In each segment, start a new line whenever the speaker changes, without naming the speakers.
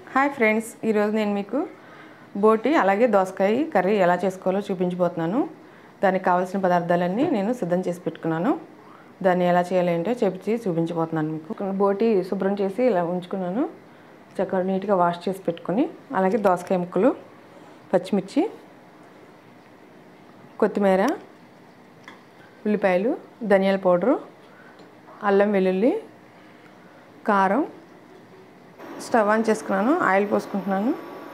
Hi friends, ఈరోజు నేను మీకు బోటి అలాగే దోసకాయ కర్రీ ఎలా చేసుకోవాలో చూపించబోతున్నాను. దానికి కావాల్సిన పదార్థాలన్నీ నేను సిద్ధం చేసి పెట్టుకున్నాను. దాన్ని ఎలా చేయాలి అంటే చూపించబోతున్నాను మీకు. బోటి శుభ్రం చేసి ఇలా ఉంచుకున్నాను. చక్కగా నీట్గా వాష్ చేసి పెట్టుకొని, అలాగే దోసకాయ ముక్కలు, పచ్చిమిర్చి, కొత్తిమీర, ఉల్లిపాయలు, ధనియాల పౌడరు, అల్లం వెల్లుల్లి, కారం. స్టవ్ ఆన్ చేసుకున్నాను, ఆయిల్ పోసుకుంటున్నాను.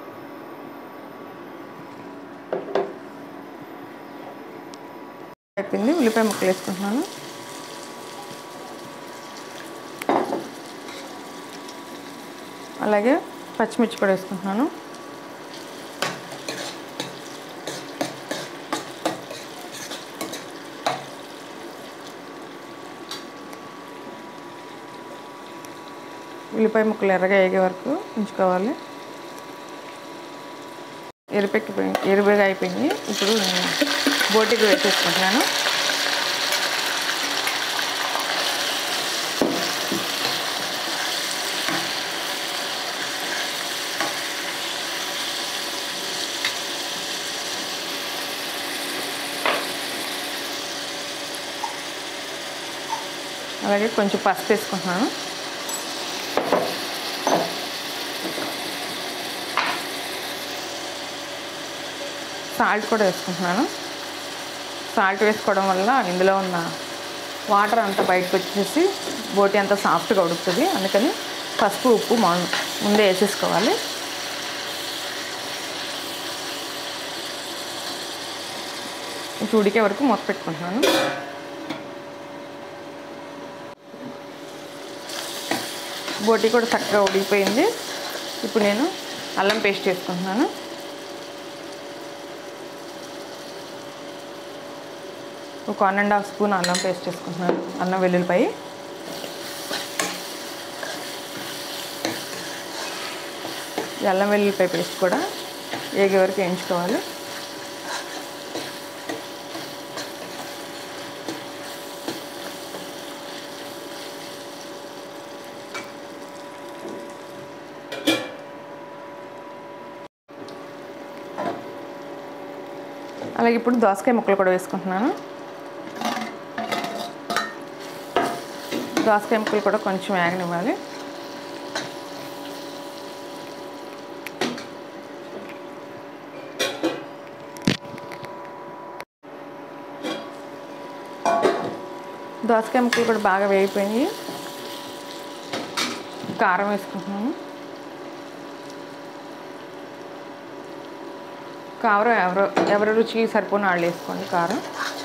అయిపోయింది. ఉల్లిపాయ ముక్కలు వేసుకుంటున్నాను. అలాగే పచ్చిమిర్చి కూడా వేసుకుంటున్నాను. ఉల్లిపాయ ముక్కలు ఎర్రగా వేగే వరకు ఉంచుకోవాలి. ఎరుపుగా అయిపోయింది. ఇప్పుడు నేను బోటికి వేసేసుకుంటున్నాను. అలాగే కొంచెం పసుపు వేసుకుంటున్నాను. సాల్ట్ కూడా వేసుకుంటున్నాను. సాల్ట్ వేసుకోవడం వల్ల ఇందులో ఉన్న వాటర్ అంతా బయటకు వచ్చేసి బోటి అంతా సాఫ్ట్గా ఉడుకుతుంది. అందుకని పసుపు ఉప్పు ముందే వేసేసుకోవాలి. ఇప్పుడు ఉడికే వరకు మూత పెట్టుకుంటున్నాను. బోటి కూడా చక్కగా ఉడికిపోయింది. ఇప్పుడు నేను అల్లం పేస్ట్ వేసుకుంటున్నాను. ఒక 1.5 స్పూన్ అల్లం పేస్ట్ వేసుకుంటున్నాను. అల్లం వెల్లుల్లిపాయ, అల్లం వెల్లుల్లిపాయ పేస్ట్ కూడా వేగే వరకు వేయించుకోవాలి. అలాగే ఇప్పుడు దోసకాయ ముక్కలు కూడా వేసుకుంటున్నాను. దోసకాయ ముక్కలు కూడా కొంచెం వేగనివ్వాలి. దోసకాయ ముక్కలు కూడా బాగా వేగిపోయి కారం వేసుకుంటున్నాను. కారం ఎవరి రుచికి సరిపోయిన వాళ్ళు వేసుకోండి. కారం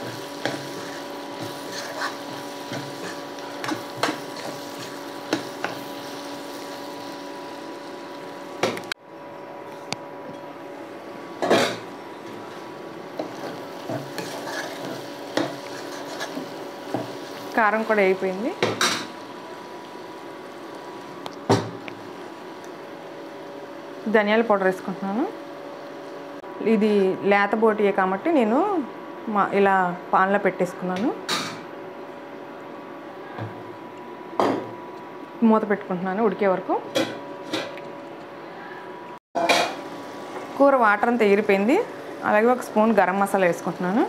కారం కూడా అయిపోయింది. ధనియాల పౌడర్ వేసుకుంటున్నాను. ఇది లేత బోటియే కాబట్టి నేను ఇలా పాన్లో పెట్టేసుకున్నాను. మూత పెట్టుకుంటున్నాను ఉడికే వరకు. కూర వాటర్ అంతా ఎగిరిపోయింది. అలాగే ఒక స్పూన్ గరం మసాలా వేసుకుంటున్నాను.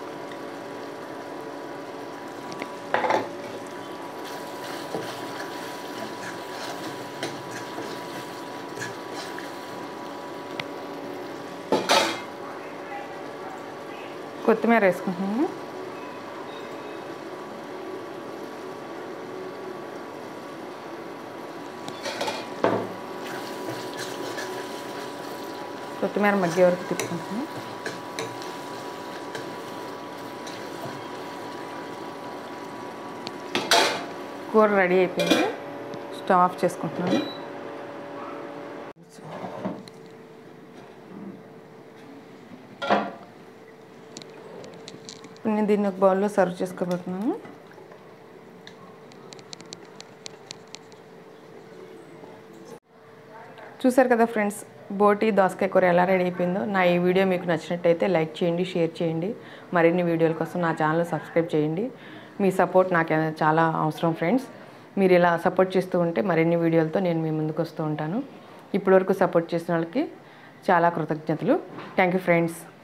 కొత్తిమీర వేసుకుంటున్నాను. కొత్తిమీర మగ్గే వరకు తిప్పుకుంటున్నాను. కూర రెడీ అయిపోయింది. స్టవ్ ఆఫ్ చేసుకుంటున్నాను. నేను దీన్ని ఒక బౌల్లో సర్వ్ చేసుకోబోతున్నాను. చూసారు కదా ఫ్రెండ్స్, బోటి దోసకాయ కూర ఎలా రెడీ అయిపోయిందో. నా ఈ వీడియో మీకు నచ్చినట్టయితే లైక్ చేయండి, షేర్ చేయండి. మరిన్ని వీడియోల కోసం నా ఛానల్ సబ్స్క్రైబ్ చేయండి. మీ సపోర్ట్ నాకు చాలా అవసరం ఫ్రెండ్స్. మీరు ఇలా సపోర్ట్ చేస్తూ ఉంటే మరిన్ని వీడియోలతో నేను మీ ముందుకు వస్తూ ఉంటాను. ఇప్పటివరకు సపోర్ట్ చేసిన వాళ్ళకి చాలా కృతజ్ఞతలు. Thank you friends.